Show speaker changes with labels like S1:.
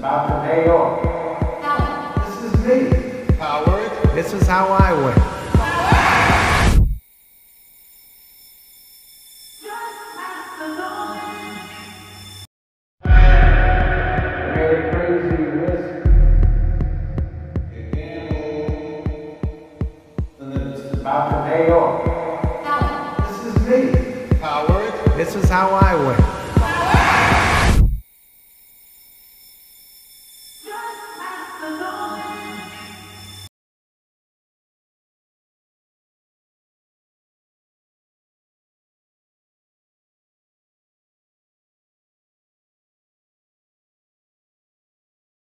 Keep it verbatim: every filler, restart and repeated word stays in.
S1: about to pay off.
S2: Howard.
S1: This is me.
S3: Howard.
S1: This is how I win.